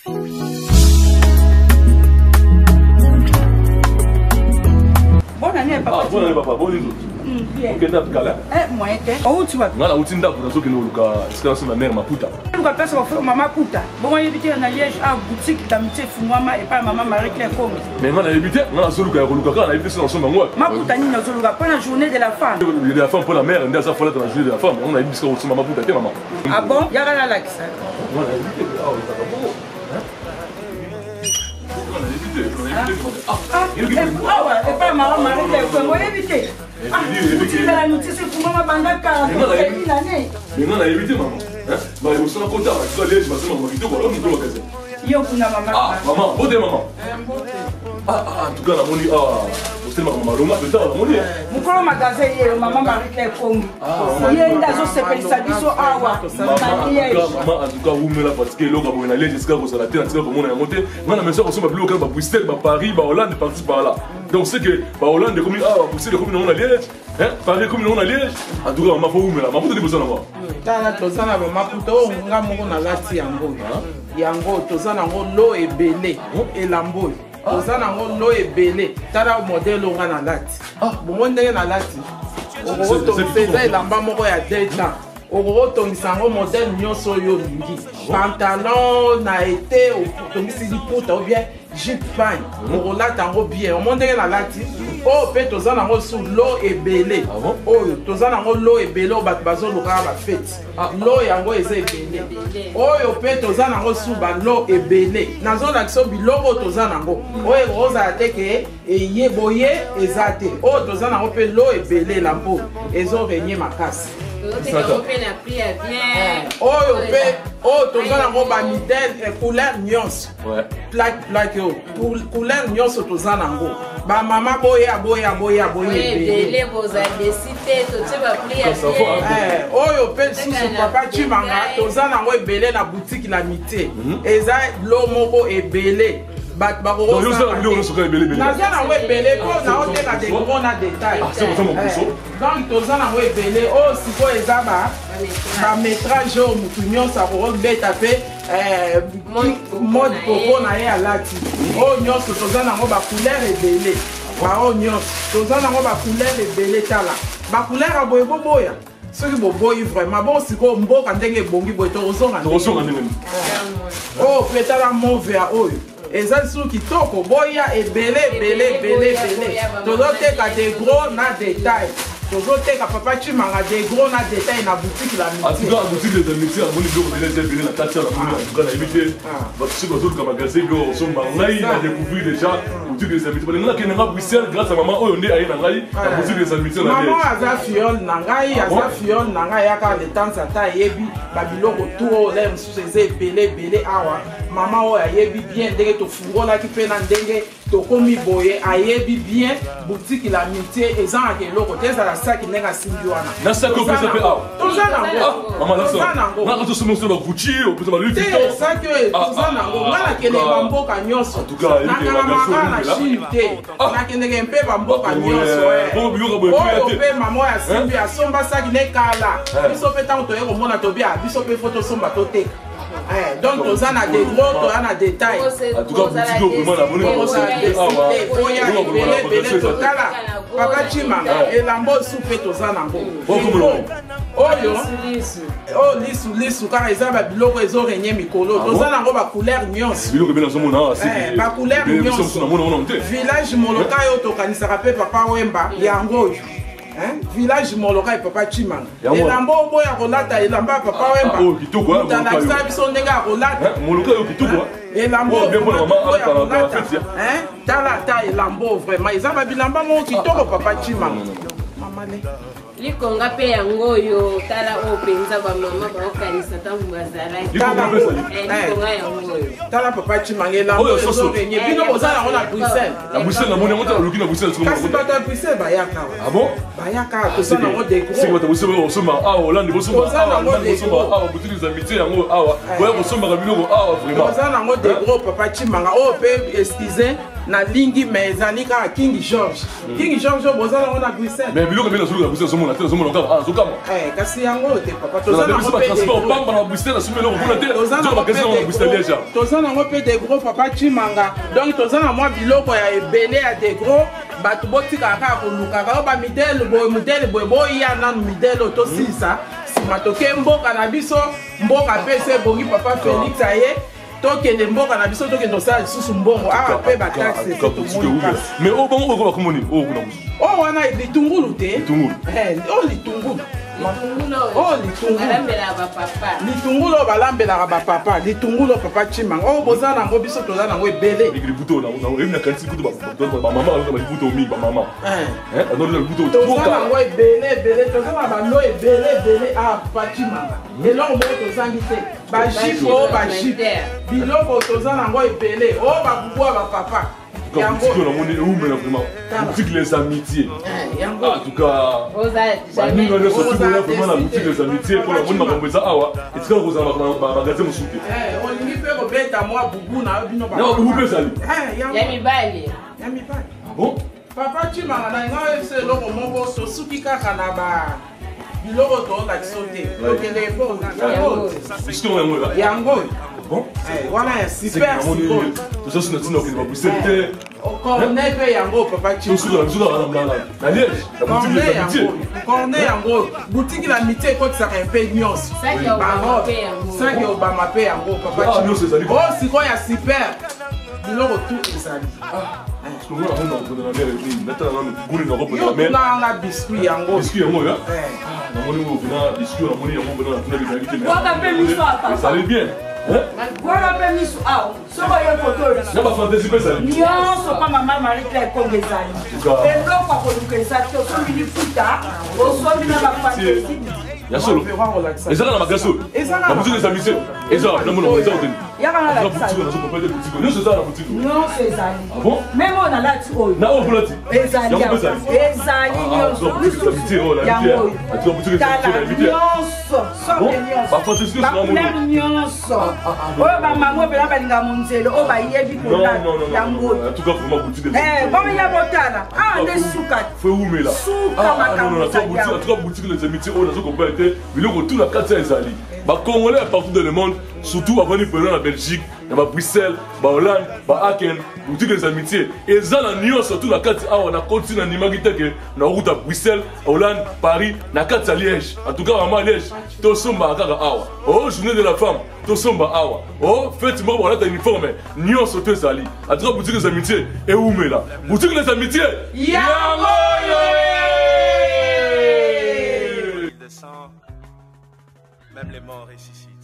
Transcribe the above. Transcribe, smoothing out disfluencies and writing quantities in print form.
Bonne année, papa. Bonne année, papa. Bonne année. Ok, t'as tout calé. Moi, où tu vas? Ngala uti ndaku na soki no luka escalation na mère Maputa. Luka pesa kwa maman Puta. Bon, on éviter na Liège à boutique d'amitié Fumama et pas maman Marie-Claire Congo. Mais ngala éviter, ngala soluka ya luka kana éviter sur ensemble ngwa. Maputa ni na soluka pas la journée de la femme. De la femme pour la mère, nda ça fola dans la journée de la femme. On a éviter sur ensemble Maputa te maman. Ah bon? Ya la laxa. Ngala éviter. Ah ouais, et pas maman Marie-Claire Congo, éviter. Ah, tu vas la notice pour maman Bandaka. Mais on a évité maman. Bah il faut compter, tu vas aller je vais maman vidéo voilà on doit caser. Yo kuna maman. Ah maman, bonne maman. Ah en tout cas la moni c'est maman Roma de ça la moni. Mukolo magasin hier maman Marie-Claire Congo. Yenda zo sepelisa biso awa. Maman en tout cas vous me la parce que l'autre on a aller jusqu'à vous à la terre on a monté. Moi mes soeurs sont pas plus au Bruxelles, Paris, Hollande parti par là. Donc c'est que Hollande comme Bruxelles comme on a Liège, hein, Paris comme on a Liège. En tout cas maman faut vous me la maman de besoin là-bas. Tala tozana Maputa o nga moko na lati yango. Yango tozana ngo lo ebele elambo. Tozana ngo lo ebele. Tala modèle o nga na lati. Bongo ndenge na lati. O to seza elamba moko ya déjà. O tongisa ngo modèle nyonso yo lingi. Pantalon na été o tongisi liputa ou bien jupe pagne. O lata ngo bien. O ndenge na lati. O pe tozana ngo sous lo ebele. Oyo tozana ngo lo ebele o bat bazo luka ba fête. Lo yango eza ebele. Oyo pe tozana ngo sous ba lo ebele. Nazo lakso biloko tozana ngo. Oyo roza teke eye boye ezate. O tozana ngo pe lo ebele lampo. Ezo renye makasi. Oyo pe o tozana ngo ba midèle couleur nuance. Plaque couleur nuance tozana ngo. Ba mama boya ebele boza décidé to teba plia oyo pe susu papa Chimanga tozana ngo ebele na boutique la mité eza lo moko ebele bat ba ko nazana ngo ebele ko na hotel na de gros na détail donc tozana ngo ebele o siko eza ba métrage o mutu nyonso ko beta pe mode popo na ye alati o nyonso tozana ngo ba couleur ebele ba o nyonso tozana ngo ba couleur ebele tala ba couleur a boye boboya soki boboyi vraiment bon siko mboka ndenge bongi boye to ozonga ndenge o petala mauve ya oyo eza su kitoko boya ebele tozoteka de gros na détail tozoteka papa Chimanga de gros na détail na boutique la miti. En tout cas boutique de miti a moni biloko déjà na tatia la moni en tout cas na éviter parce que bazo ka magasin bio so ngai na découvrir déjà boutique de miti parce que na Bruxelles grâce à maman oyo ndé ayi na ngai na boutique de miti na maman aza fiole na ngai aza fiole na ngai yaka de temps à temps yebi ba biloko tout là msusu eza ebele awa maman oyo ayebi bien ndenge tofungola ki pe na ndenge tokomi boye ayebi bien boutique la miti ezanga keloko teza saki nenga simbi wana na saki opesa pe awa tozana ngo mama na to somo so ba Gucci opesa ba Louis Vuitton saki tozana ngo ngala kele ba mboka nyonso na mama na Chine te na kende mpe ba mboka nyonso oyo pe mama ya simbi asomba saki ne kala biso pe tango toye komona tobia biso pe photo somba toteka donc tozana de gros tozana détail en tout cas boutique vraiment la bonne totala papa Chimanga elambo soupe tozana ngo oyo o lisu kaka eza ba biloko ezo renye mikolo tozana ngo ba couleur nyonso biloko bena so mona ba couleur nyonso village moloka yo tokanisaka pe papa Wemba yango oyo village moloka et papa Chimanga elambo boya kolata elamba papa Wemba talakisa biso ndenge akolata moloka yo kitoko elambo tala ta elambo vraiment eza ba bilamba mo kitoko papa Chimanga mamane likonga pe yango yo tala o penza ba mama ba okanisa tangu bazalaki likonga yango tala papa Chimanga elambo so renye bino bozala ona Bruxelles na Bruxelles na moni ngota luki na Bruxelles so kasi bata Bruxelles bayaka ah bon bayaka tozana ngo de gros c'est quoi Bruxelles o soma ah Hollande bo soma ah boutique des amitiés yango ah boya ko soma ka biloko ah vraiment tozana ngo de gros papa Chimanga o pe excusez na lingi mais ezali kaka King George bozala ngo na Bruxelles mais biloko bien azoluka Bruxelles somona te somona kaka azokama kasi yango te papa tozana ngo pe transport pamba na Bruxelles somelo ko te tozana ngo pe de gros papa Chimanga donc tozana mwa biloko ya ebele ya de gros bato botika kaka koluka kaka ba midele boye boya nanu midele to sisa sima toke mboka na biso mboka pe se bongi papa Félix aye tokende mboka na biso tokende osala lisusu mbongo awa mpe bataxe tomoni kasi mais o bongo okoba komoni o kuna musu o wana litungulu te litungulu litungulu litungulu balambelaka bapapa litungulu papa Chimanga oyo boza nango biso toza nango ebele toza nango ebele toza na balo ebele awa papa Chimanga eloko moko tozangi te bajipo bajipe biloko toza nango ebele oyo babubu ya bapapa boutique les amitiés. En tout cas, vraiment la boutique les amitiés pour la bonne maman awa et tu vas avoir magasin mon soupe. On lui fait robeta moi boubou na bino ba. Non, boubou sali. Yami bali. Bon? Papa Chimanga na nga ese loko moko so suki kaka na ba biloko to la sote. Lokele bo na yango. Bon? Wana ya super super. Tout ça c'est notre Bruxelles. Cornet pe yango papa Chimanga. Na Liège, la boutique les amitiés. Cornet yango, boutique l'amitié quand ça un peu nyos. Ça qui Obama pe yango papa Chimanga. Oh siko ya super. Biloko tout ezali. Parce que moi on a la mer et maintenant on goûte dans Europe de la mer. On a biscuit yango. Biscuit yango là. Na moni mo vina biscuit na moni yango bana tuna bikalite. Quoi appelle l'histoire papa? Ça allait bien. Quoi appelle l'histoire? Soko yo photo là. Na ba fantaisie pe ça. Nyonso pa mama Marie-Claire Kongezali. Eloko akoluka to so mini futa, osomi na ba fantaisie. Ya solo. Ezala na magaso. Na boutique des amitiés. Ezala na mona ezala teni. Yaka na la boutique na so peut boutique. Non c'est ça la boutique. Non c'est ça. Ah bon? Même on a là tu oyo. Na o bulati. Ezali. Ezali nyonso. Boutique des amitiés oh la amitié. A tu boutique des amitiés la amitié. Nyonso, so nyonso. Ba fantaisie na mona. Nyonso. Oyo ba mama bela balinga munzelo o ba yebi ko la. En tout cas pour ma boutique des amitiés. Bon ya botala. Ah ne suka. Faut où mais là. Non non, la trois boutiques les amitiés oh na so comprendre. Biloko tout la carte ezali. Ba Congolais partout dans le monde, surtout avant de venir en Belgique, dans Bruxelles, ba Hollande, ba Aken, boutique les amitiés. Et ça la nuance surtout la carte on a continué à animer que na route à Bruxelles, Hollande, Paris, na carte à Liège. En tout cas vraiment Liège, to somba kaka awa. Oh journée de la femme, to somba awa. Oh fête moi voilà ta uniforme, nuance surtout ezali. À trois boutique les amitiés et où mais là. Boutique les amitiés. Même les morts ressuscitent.